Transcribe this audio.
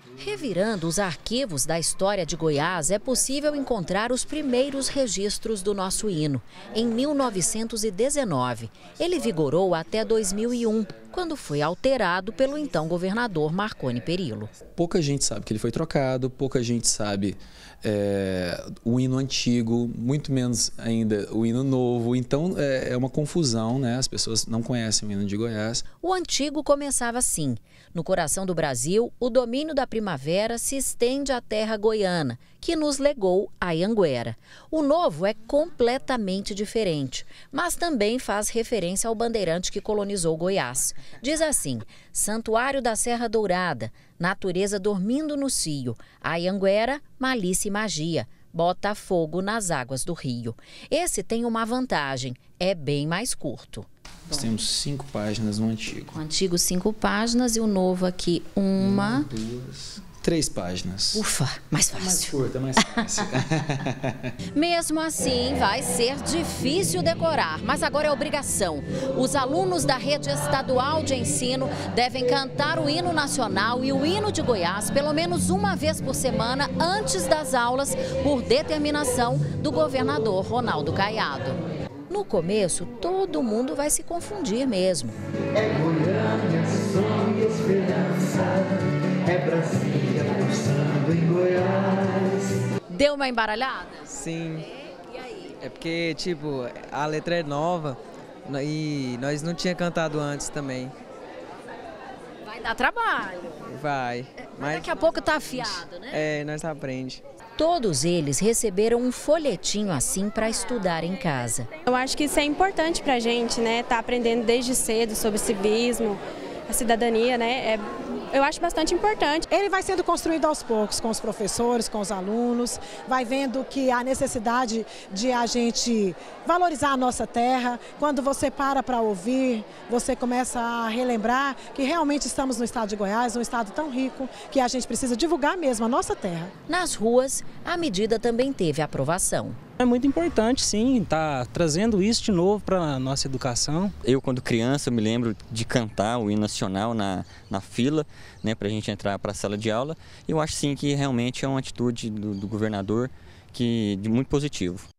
Revirando os arquivos da história de Goiás, é possível encontrar os primeiros registros do nosso hino, em 1919. Ele vigorou até 2001, quando foi alterado pelo então governador Marconi Perillo. Pouca gente sabe que ele foi trocado, pouca gente sabe o hino antigo, muito menos ainda o hino novo. Então é uma confusão, né? As pessoas não conhecem o hino de Goiás. O antigo começava assim: no coração do Brasil, o domínio da primavera se estende à terra goiana, que nos legou a Anhanguera. O novo é completamente diferente, mas também faz referência ao bandeirante que colonizou Goiás. Diz assim: Santuário da Serra Dourada, natureza dormindo no cio, a Anhanguera, malícia e magia, bota fogo nas águas do rio. Esse tem uma vantagem, é bem mais curto. Nós temos 5 páginas no antigo. O antigo 5 páginas e o novo aqui 1, 2, 3 páginas. Ufa, mais fácil. Mais curta, mais fácil. Mesmo assim, vai ser difícil decorar, mas agora é obrigação. Os alunos da rede estadual de ensino devem cantar o hino nacional e o hino de Goiás pelo menos uma vez por semana antes das aulas, por determinação do governador Ronaldo Caiado. No começo, todo mundo vai se confundir mesmo. É Goiânia, sonho e esperança, é Brasília pulsando em Goiás. Deu uma embaralhada? Sim. E aí? É porque, tipo, a letra é nova e nós não tínhamos cantado antes também. Vai dar trabalho. Vai. Mas daqui a pouco tá afiado, né? É, nós aprendemos. Todos eles receberam um folhetinho assim para estudar em casa. Eu acho que isso é importante para a gente, né? Tá aprendendo desde cedo sobre civismo, a cidadania, né? Eu acho bastante importante. Ele vai sendo construído aos poucos, com os professores, com os alunos, vai vendo que há necessidade de a gente valorizar a nossa terra. Quando você para ouvir, você começa a relembrar que realmente estamos no estado de Goiás, um estado tão rico, que a gente precisa divulgar mesmo a nossa terra. Nas ruas, a medida também teve aprovação. É muito importante, sim, estar trazendo isso de novo para a nossa educação. Eu, quando criança, me lembro de cantar o hino nacional na fila, né, para a gente entrar para a sala de aula. Eu acho, sim, que realmente é uma atitude do governador muito positivo.